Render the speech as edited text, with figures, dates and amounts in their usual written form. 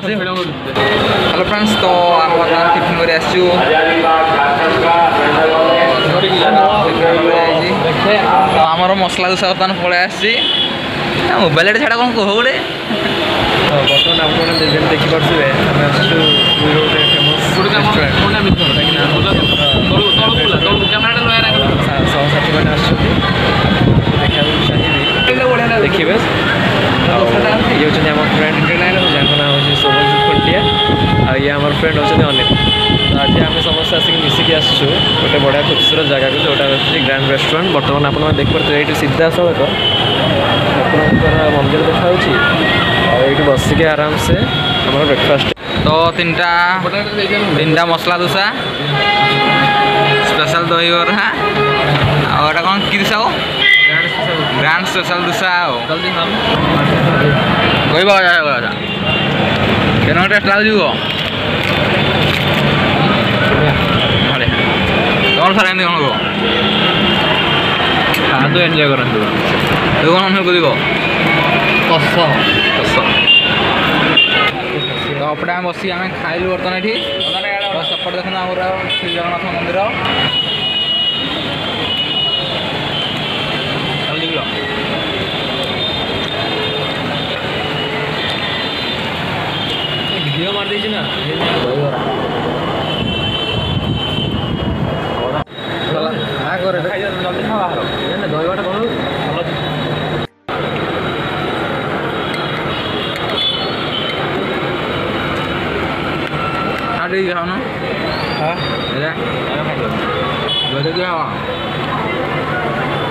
hello friends तो आम बर्तमान टिफिन कर आमर मसला दोसा बर्तमान पलि आसी मोबाइल छाड़ा कौन कह गोटे बर्तमान आपने देखिपे आम सहसाथी मैंने देखा देखिए ये हूँ आम फ्रेंड जहाँ ना हूँ शोभनजीत खंटिया आ ये आम फ्रेंड होती अनिल तो आज आम समस्त आसिक मिसिकी आसुँ गोटे बढ़िया खूबसूरत जगह जोटा हूँ ग्रांड रेस्टोरेंट बर्तमान आप देखिए ये सीधा सड़क ठाकुर मंदिर देखा ये बसिक आराम से आम ब्रेकफास्ट तो तीनटा मसला दोसा स्पेशल दही बरा और कौन कि दोसा ग्रांड स्पेशल दोसा कह टेस्ट लगे कौन सारे कौन कह खाद एंजॉय करूँ तू कौन अनुकूल कस कस तो अपने आम बस आम खाइलु बर्तमान ये सपट देखना श्री जगन्नाथ मंदिर घी मार दी ना दहीबटा कौन खाओ ना हाँ क्या